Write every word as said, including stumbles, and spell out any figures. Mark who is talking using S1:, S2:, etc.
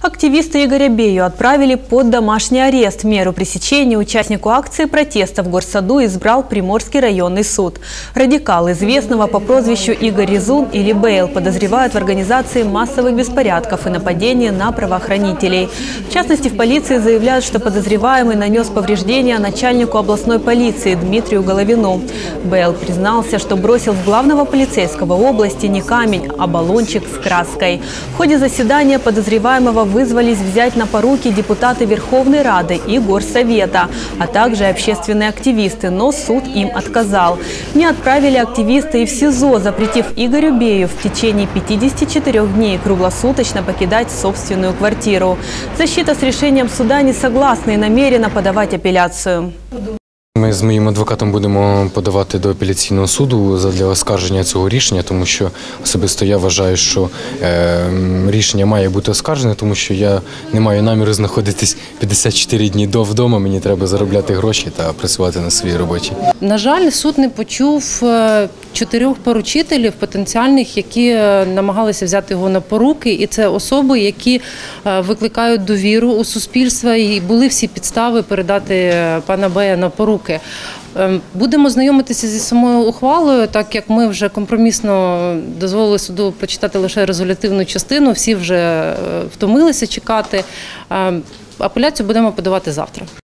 S1: Активисты Игоря Бею отправили под домашний арест. Меру пресечения участнику акции протеста в Горсаду избрал Приморский районный суд. Радикал, известного по прозвищу Игорь Резун или Бейл, подозревают в организации массовых беспорядков и нападении на правоохранителей. В частности, в полиции заявляют, что подозреваемый нанес повреждения начальнику областной полиции Дмитрию Головину. Бейл признался, что бросил в главного полицейского области не камень, а баллончик с краской. В ходе заседания подозреваемого вызвались взять на поруки депутаты Верховной Рады и Горсовета, а также общественные активисты, но суд им отказал. Не отправили активисты и в СИЗО, запретив Игорю Бею в течение пятидесяти четырёх дней круглосуточно покидать собственную квартиру. Защита с решением суда не согласна и намерена подавать апелляцию.
S2: Ми з моїм адвокатом будемо подавати до апеляційного суду для оскарження цього рішення, тому що особисто я вважаю, що е, рішення має бути оскаржене, тому що я не маю наміру знаходитись п'ятдесят чотири дні до вдома, мені треба заробляти гроші та працювати на своїй роботі.
S3: На жаль, суд не почув чотирьох поручителів потенціальних, які намагалися взяти його на поруки, і це особи, які викликають довіру у суспільства, і були всі підстави передати пана Бея на поруки. Будемо знайомитися зі самою ухвалою, так як ми вже компромісно дозволили суду прочитати лише резолютивну частину, всі вже втомилися чекати. Апеляцію будемо подавати завтра.